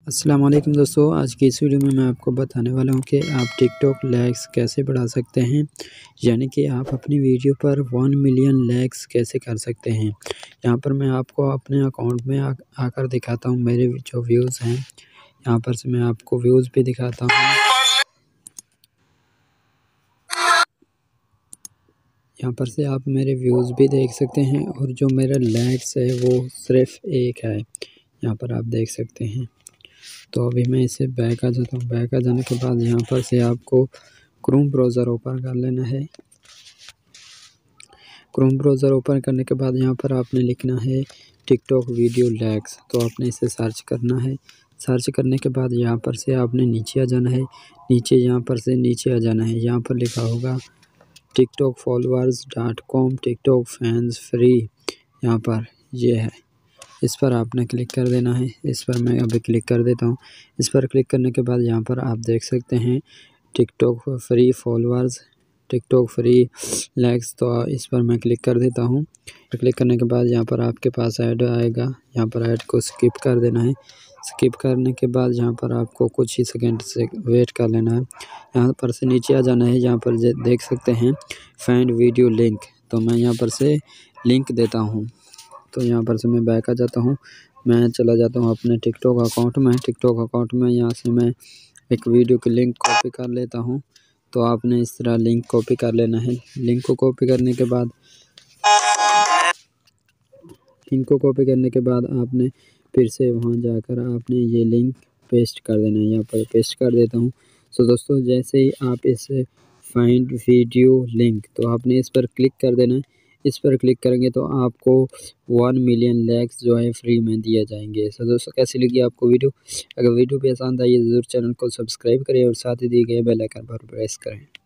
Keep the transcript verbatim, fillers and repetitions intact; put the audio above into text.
अस्सलाम वालेकुम दोस्तों, आज की इस वीडियो में मैं आपको बताने वाला हूं कि आप टिकटॉक लाइक्स कैसे बढ़ा सकते हैं। यानी कि आप अपनी वीडियो पर वन मिलियन लाइक्स कैसे कर सकते हैं। यहां पर मैं आपको अपने अकाउंट में आ, आकर दिखाता हूं मेरे जो व्यूज़ हैं। यहां पर से मैं आपको व्यूज़ भी दिखाता हूं। यहाँ पर से आप मेरे व्यूज़ भी देख सकते हैं और जो मेरा लाइक्स है वो सिर्फ एक है। यहाँ पर आप देख सकते हैं। तो अभी मैं इसे बैक आ जाता हूँ। बैक आ जाने के बाद यहाँ पर से आपको क्रोम ब्राउज़र ओपन कर लेना है। क्रोम ब्राउज़र ओपन करने के बाद यहाँ पर आपने लिखना है टिकटॉक वीडियो लाइक्स। तो आपने इसे सर्च करना है। सर्च करने के बाद यहाँ पर से आपने नीचे आ जाना है। नीचे यहाँ पर से नीचे आ जाना है। यहाँ पर लिखा होगा TikTok followers dot com TikTok fans free. यहाँ पर ये है, इस पर आपने क्लिक कर देना है। इस पर मैं अभी क्लिक कर देता हूँ। इस पर क्लिक करने के बाद यहाँ पर आप देख सकते हैं TikTok free followers TikTok free likes. तो इस पर मैं क्लिक कर देता हूँ। क्लिक करने के बाद यहाँ पर आपके पास ऐड आएगा। यहाँ पर ऐड को स्किप कर देना है। स्किप करने के बाद यहाँ पर आपको कुछ ही सेकंड से वेट कर लेना है। यहाँ पर से नीचे आ जाना है। यहाँ पर देख सकते हैं फाइंड वीडियो लिंक। तो मैं यहाँ पर से लिंक देता हूँ। तो यहाँ पर से मैं बैक आ जाता हूँ। मैं चला जाता हूँ अपने टिकटॉक अकाउंट में। टिकटॉक अकाउंट में यहाँ से मैं एक वीडियो की लिंक कॉपी कर लेता हूँ। तो आपने इस तरह लिंक कॉपी कर लेना है। लिंक को कॉपी करने के बाद लिंक को कॉपी करने के बाद आपने फिर से वहाँ जाकर आपने ये लिंक पेस्ट कर देना है। यहाँ पर पेस्ट कर देता हूँ। सो दोस्तों, जैसे ही आप इस फाइंड वीडियो लिंक, तो आपने इस पर क्लिक कर देना है। इस पर क्लिक करेंगे तो आपको वन मिलियन लाइक्स जो है फ्री में दिए जाएंगे। सो दोस्तों, कैसी लगी आपको वीडियो? अगर वीडियो पसंद आई है ज़रूर चैनल को सब्सक्राइब करें और साथ ही दिए गए बेल आइकन पर प्रेस करें।